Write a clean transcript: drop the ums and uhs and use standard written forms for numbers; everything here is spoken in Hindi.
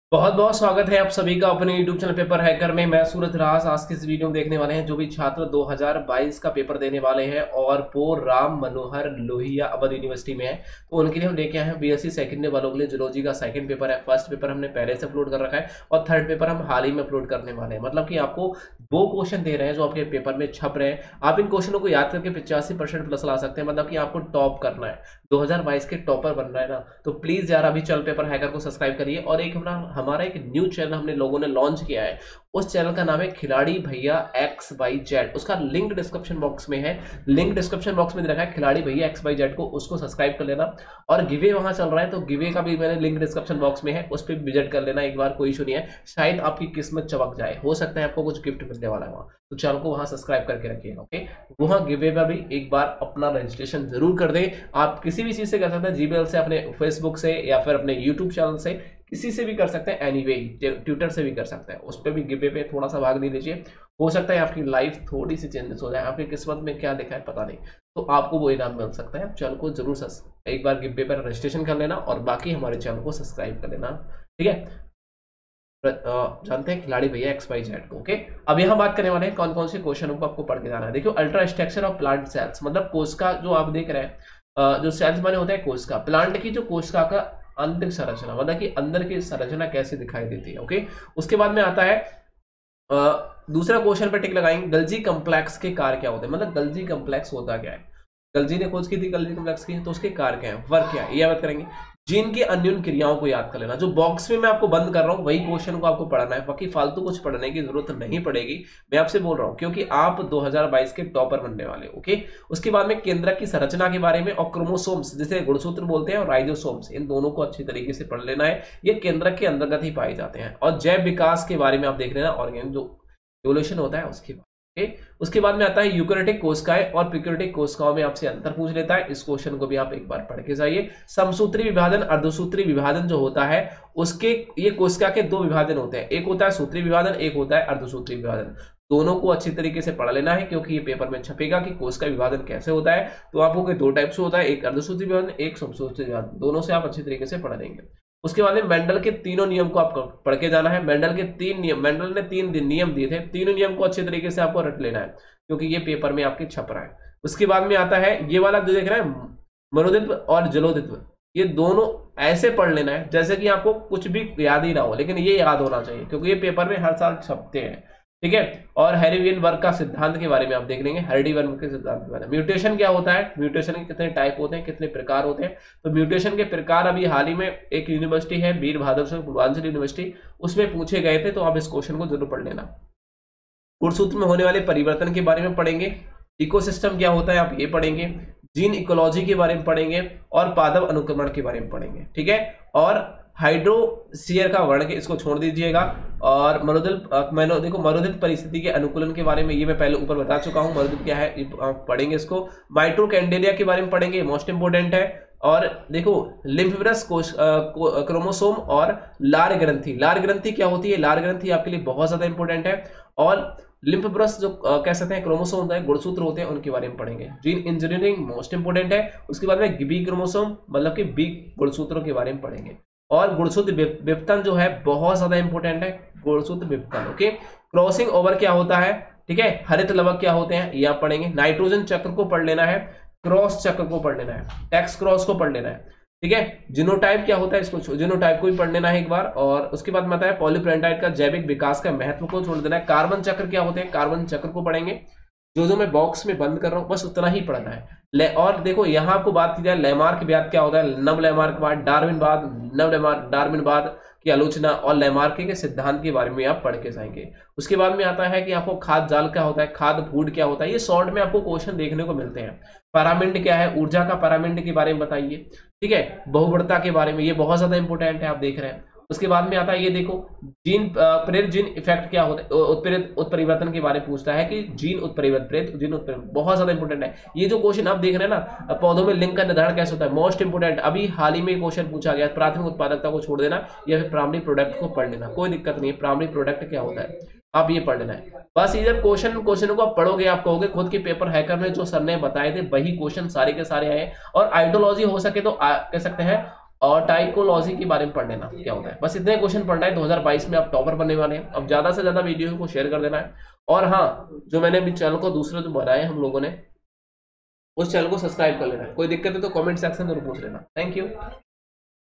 बहुत बहुत स्वागत है आप सभी का अपने YouTube चैनल पेपर हैकर में। मैं सूरज राज। आज की इस वीडियो में देखने वाले हैं जो भी छात्र 2022 का पेपर देने वाले हैं और वो राम मनोहर लोहिया अवध यूनिवर्सिटी में है, तो उनके लिए हम लेके आए हैं बीएससी सेकंड ईयर वालों के लिए जूलॉजी का सेकंड पेपर है। फर्स्ट पेपर हमने पहले से अपलोड कर रखा है और थर्ड पेपर हम हाल ही में अपलोड करने वाले हैं। मतलब कि आपको वो क्वेश्चन दे रहे हैं जो आपके पेपर में छप रहे हैं। आप इन क्वेश्चनों को याद करके 85% प्लस ला सकते हैं। मतलब कि आपको टॉप करना है, 2022 के टॉपर बनना है ना, तो प्लीज यार अभी चल पेपर हैकर को सब्सक्राइब करिए। और एक हमारा एक न्यू चैनल हमने लोगों ने लॉन्च किया है, उस चैनल का नाम है खिलाड़ी भैया XYZ। उसका लिंक डिस्क्रिप्शन बॉक्स में है, लिंक डिस्क्रिप्शन बॉक्स में दे रखा है खिलाड़ी भैया XYZ को, उसको सब्सक्राइब कर लेना। और गिवे वहां चल रहा है, तो गिवे का भी मैंने लिंक डिस्क्रिप्शन बॉक्स में है, उस पर विजिट कर लेना एक बार, कोई इशू नहीं है। शायद आपकी किस्मत चमक जाए, हो सकता है आपको कुछ गिफ्ट मिलने वाला है वहां, तो चैनल को वहां सब्सक्राइब करके रखिएगा। ओके, वहां गिवे में भी एक बार अपना रजिस्ट्रेशन जरूर कर दें। आप किसी भी चीज से कर सकते हैं, जीमेल से, अपने फेसबुक से, या फिर अपने यूट्यूब चैनल से, किसी से भी कर सकते हैं। एनीवे ट्विटर से भी कर सकते हैं, उस पर भी गिवे पे थोड़ा सा भाग दे दीजिए। हो सकता है आपकी लाइफ थोड़ी सी चेंजेस हो जाए, आपकी किस्मत में क्या लिखा है पता नहीं, तो आपको वो इनाम मिल सकता है। चैनल को जरूर एक बार गिवे पर रजिस्ट्रेशन कर लेना और बाकी हमारे चैनल को सब्सक्राइब कर लेना, ठीक है। जानते हैं खिलाड़ी भैया XYZ को। ओके, अब यहाँ बात करने वाले हैं कौन कौन से क्वेश्चनों को आपको पढ़ के जाना है। देखियो, ultra structure of plant cells, मतलब कोशिका जो आप देख रहे हैं, जो सेल्स बने होते हैं कोशिका, प्लांट की जो कोशिका का आंतरिक संरचना, मतलब कि अंदर की संरचना कैसे दिखाई देती है। ओके, उसके बाद में आता है दूसरा क्वेश्चन पे टिक लगाएंगे, गल्जी कम्प्लेक्स के कार्य क्या होते हैं। मतलब गल्जी कम्प्लेक्स होता क्या है, गल्जी ने खोज की थी गल्जी कम्प्लेक्स की, तो उसके कार्य क्या है, वर्क क्या है, ये याद करेंगे। जीन की अन्यून क्रियाओं को याद कर लेना। जो बॉक्स में मैं आपको बंद कर रहा हूं वही क्वेश्चन को आपको पढ़ना है, बाकी फालतू कुछ पढ़ने की जरूरत नहीं पड़ेगी। मैं आपसे बोल रहा हूं क्योंकि आप 2022 के टॉपर बनने वाले। ओके, उसके बाद में केंद्रक की संरचना के बारे में और क्रोमोसोम्स, जिसे गुणसूत्र बोलते हैं, और राइजोसोम्स, इन दोनों को अच्छी तरीके से पढ़ लेना है। ये केंद्रक के अंतर्गत ही पाए जाते हैं। और जैव विकास के बारे में आप देख लेना, ऑर्गेन जो एवोल्यूशन होता है उसके बाद। उसके बाद में आता है यूकैरियोटिक कोशिकाएं और प्रोकैरियोटिक कोशिकाओं में आपसे अंतर पूछ लेता है। इस क्वेश्चन को भी आप एक बार पढ़ के जाइए। समसूत्री विभाजन, अर्धसूत्री विभाजन जो होता है, उसके ये कोशिका के दो विभाजन होते हैं, एक होता है सूत्री विभाजन, एक होता है अर्धसूत्री विभाजन। दोनों को अच्छी तरीके से पढ़ लेना है क्योंकि ये पेपर में छपेगा कि कोशिका विभाजन कैसे होता है। तो आपको दो टाइप से होता है, एक अर्धसूत्री विभाजन, एक समसूत्री विभाजन, दोनों से आप अच्छी तरीके से पढ़ लेंगे। उसके बाद में मेंडल के तीनों नियम को आपको पढ़ के जाना है। मेंडल के तीन नियम, मेंडल ने तीन नियम दिए थे, तीनों नियम को अच्छे तरीके से आपको रट लेना है क्योंकि ये पेपर में आपके छप रहा है। उसके बाद में आता है ये वाला जो देख रहे हैं, मनोदित्व और जलोदित्व, ये दोनों ऐसे पढ़ लेना है जैसे कि आपको कुछ भी याद ही ना हो, लेकिन ये याद होना चाहिए क्योंकि ये पेपर में हर साल छपते हैं, ठीक है। और हेरिवियन वर्ग का सिद्धांत के बारे में आप देख लेंगे, हेरिडी वर्ग के सिद्धांत के बारे में। म्यूटेशन क्या होता है, म्यूटेशन के कितने टाइप होते हैं, कितने प्रकार होते हैं, तो म्यूटेशन के प्रकार अभी हाल ही में एक यूनिवर्सिटी है वीर बहादुर सिंह पूर्वांचल यूनिवर्सिटी, उसमें पूछे गए थे, तो आप इस क्वेश्चन को जरूर पढ़ लेना। गुणसूत्र में होने वाले परिवर्तन के बारे में पढ़ेंगे। इकोसिस्टम क्या होता है आप ये पढ़ेंगे। जीन इकोलॉजी के बारे में पढ़ेंगे और पादप अनुक्रमण के बारे में पढ़ेंगे, ठीक है। और हाइड्रोसीयर का वर्ण के इसको छोड़ दीजिएगा। और देखो मरुदित परिस्थिति के अनुकूलन के बारे में ये मैं पहले ऊपर बता चुका हूं, मरुदित क्या है आप पढ़ेंगे इसको। माइटोकैंडेलिया के बारे में पढ़ेंगे, मोस्ट इंपोर्टेंट है। और देखो लिम्फेवरस क्रोमोसोम और लार ग्रंथि, लार ग्रंथि क्या होती है, लार ग्रंथि आपके लिए बहुत ज्यादा इंपॉर्टेंट है। और लिम्फ ब्रश जो कह सकते हैं क्रोमोसोम होता है, गुणसूत्र होते हैं, उनके बारे में पढ़ेंगे। जीन इंजीनियरिंग मोस्ट इंपोर्टेंट है। उसके बाद में बी क्रोमोसोम मतलब कि बी गुणसूत्रों के बारे में पढ़ेंगे। और गुणसूत्र विपतन जो है बहुत ज्यादा इंपॉर्टेंट है, गुणसूत्र विपतन। ओके, क्रॉसिंग ओवर क्या होता है, ठीक है, हरित लवक क्या होते हैं ये आप पढ़ेंगे। नाइट्रोजन चक्र को पढ़ लेना है, क्रॉस चक्र को पढ़ लेना है, एक्स क्रॉस को पढ़ लेना है, ठीक है। जीनोटाइप क्या होता है, इसको जीनोटाइप को भी पढ़ लेना है एक बार। और उसके बाद में आता है पॉलीपेप्टाइड का जैविक विकास का महत्व को छोड़ देना है। कार्बन चक्र क्या होते हैं, कार्बन चक्र को पढ़ेंगे। जो मैं बॉक्स में बंद कर रहा हूं बस उतना ही पढ़ना है। और देखो यहाँ आपको बात की जाए लैमार्क व्याध क्या होता है, नव लैमार्कवाद, डार्विनवाद, डार्विनवाद की आलोचना और लैमार्क के सिद्धांत के बारे में आप पढ़ के जाएंगे। उसके बाद में आता है कि आपको खाद्य जाल क्या होता है, खाद्य फूड क्या होता है, ये शॉर्ट में आपको क्वेश्चन देखने को मिलते हैं। पैरामिड क्या है, ऊर्जा का पैरामिड के बारे में बताइए, ठीक है। बहुवर्ता के बारे में, ये बहुत ज्यादा इंपॉर्टेंट है, आप देख रहे हैं। उसके बाद में आता है ये देखो जीन प्रेरित जीन इफेक्ट क्या होता है, उत्प्रेरित उत्परिवर्तन के बारे में पूछता है कि जीन उत्परिवर्तित जीन उत्परिवर्तन बहुत ज्यादा इंपॉर्टेंट है। ये जो क्वेश्चन आप देख रहे हैं ना, पौधों में लिंग का निर्धारण कैसे होता है, मोस्ट इंपोर्टेंट। अभी हाल ही में क्वेश्चन पूछा गया, प्राथमिक उत्पादकता को छोड़ देना या फिर प्राइमरी प्रोडक्ट को पढ़ लेना, कोई दिक्कत नहीं है। प्राइमरी प्रोडक्ट क्या होता है आप ये पढ़ लेना है बस। ये जब क्वेश्चन को आप पढ़ोगे आप कहोगे खुद के पेपर हैकर में जो सर ने बताए थे वही क्वेश्चन सारे के सारे आए। और आइडियोलॉजी हो सके तो कह सकते हैं और टाइकोलॉजी के बारे में पढ़ लेना क्या होता है। बस इतने क्वेश्चन पढ़ना है, 2022 में आप टॉपर बनने वाले हैं। अब ज्यादा से ज्यादा वीडियो को शेयर कर देना है। और हाँ, जो मैंने अभी चैनल को दूसरा जो बनाया है हम लोगों ने, उस चैनल को सब्सक्राइब कर लेना है। कोई दिक्कत है तो कमेंट सेक्शन में पूछ लेना। Thank you.